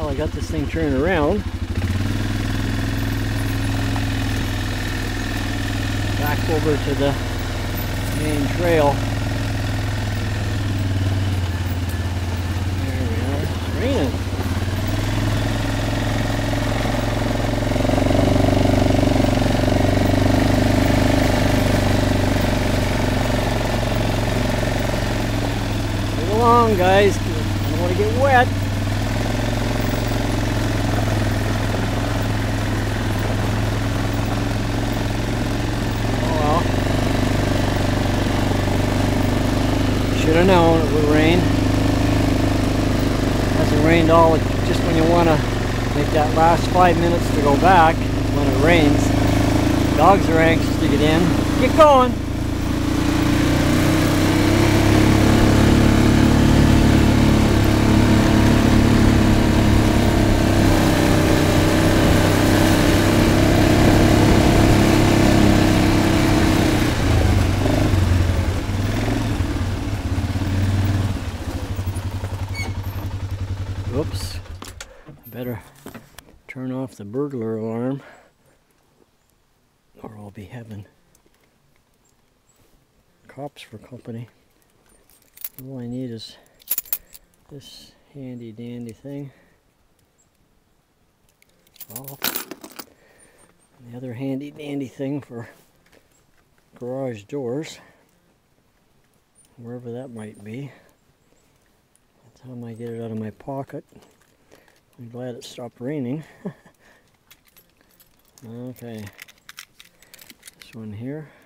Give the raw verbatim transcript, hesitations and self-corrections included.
I got this thing turned around. Back over to the main trail. There we are. It's raining. Move along, guys. I don't want to get wet. Should have known it would rain. It hasn't rained all, just when you want to make that last five minutes to go back when it rains. Dogs are anxious to get in. Get going! Oops, better turn off the burglar alarm or I'll be having cops for company. All I need is this handy dandy thing. Oh, the other handy dandy thing for garage doors, wherever that might be. Time I get it out of my pocket. I'm glad it stopped raining. Okay, this one here.